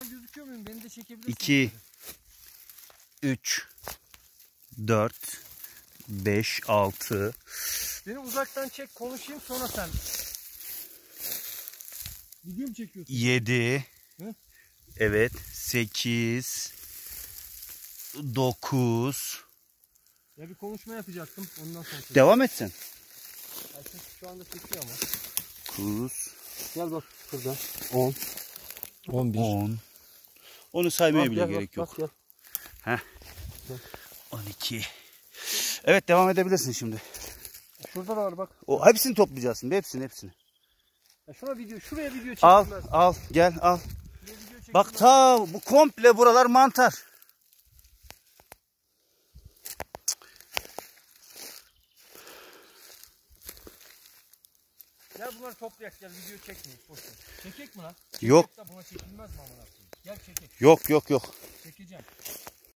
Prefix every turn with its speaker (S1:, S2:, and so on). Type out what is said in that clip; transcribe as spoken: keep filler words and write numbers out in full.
S1: Uzaktan gözüküyor muyum? Beni de çekebilirsin.
S2: iki, üç, dört, beş, altı.
S1: Beni uzaktan çek, konuşayım, sonra sen. Video mu çekiyorsun?
S2: yedi.
S1: Hı?
S2: Evet. sekiz, dokuz.
S1: Ya bir konuşma yapacaktım. Ondan sonra.
S2: Devam etsin.
S1: Ayşe şu anda çekiyor ama.
S2: dokuz.
S1: Gel bak şurada. on. on bir.
S2: on. Onu saymaya
S1: Bak,
S2: bile
S1: gel,
S2: gerek
S1: bak,
S2: yok.
S1: bak, gel.
S2: Heh.
S1: Gel.
S2: on iki. Evet, devam edebilirsin şimdi.
S1: Şurada da var bak.
S2: O hepsini toplayacaksın. Hepsini hepsini.
S1: Ya şuna video, şuraya video çekilmez.
S2: Al al gel al. Bak ta bu komple buralar mantar.
S1: Gel bunları toplayak, gel video çekmeyiz. Boş ver. Çekek mi lan?
S2: Yok.
S1: Buna çekilmez mi amına koyayım? Gel çekek.
S2: Yok yok yok.